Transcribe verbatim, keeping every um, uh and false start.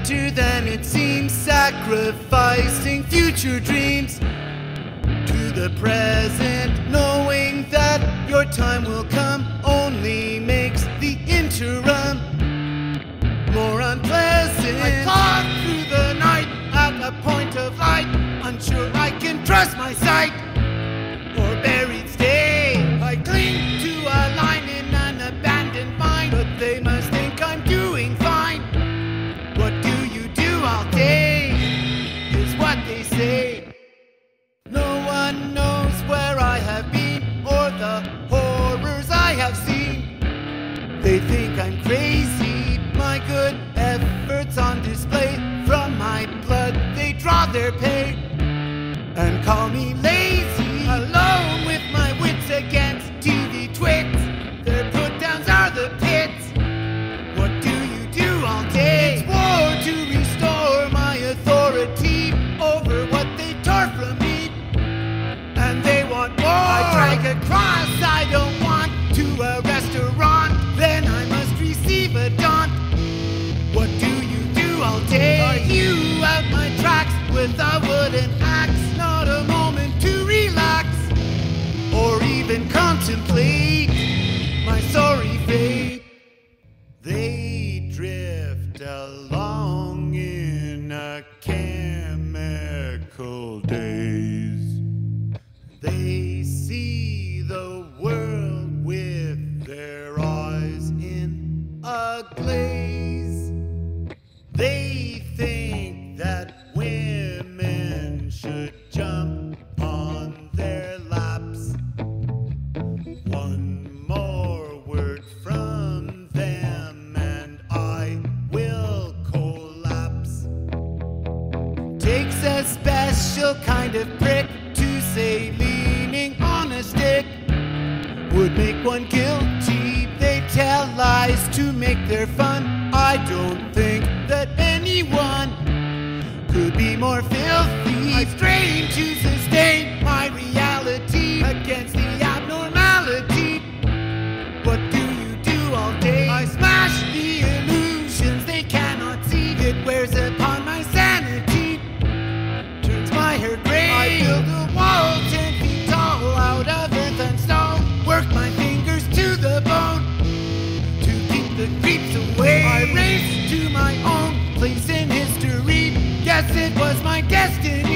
better than it seems, sacrificing future dreams to the present, knowing that your time will come only makes the interim more unpleasant. I talk through the night at a point of light, unsure I can trust my sight or buried stay. I cling to a line in an abandoned mine, but they must think I'm doing fine. What do you do all day is what they say. No one knows where I have been or the horrors I have seen. They think I'm crazy, my good efforts on display. From my blood they draw their pay and call me lazy. Alone with my wits against T V twits, their put-downs are the pits. What do you do all day? It's war to restore my authority over what they tore from me, and they want more. I drag across, I don't want to a restaurant, then I must receive a daunt. What do you do all day? I hew out my tracks with a wooden axe, not a moment to relax or even contemplate my sorry fate. They drift along in a chemical daze. They see the world with their eyes in a glaze. They think that women should jump on their laps. One more word from them and I will collapse. Takes a special kind of prick to say leaning on a stick would make one guilty. They tell lies to make their fun. I don't think that anyone could be more filthy. I strain to sustain my reality against the abnormality. What do you do all day? I smash the illusions they cannot see. It wears upon my sanity, turns my hair gray. I build a wall ten feet tall out of earth and stone, work my fingers to the bone to keep the creeps away. I race to my own place in history, guess it was my destiny.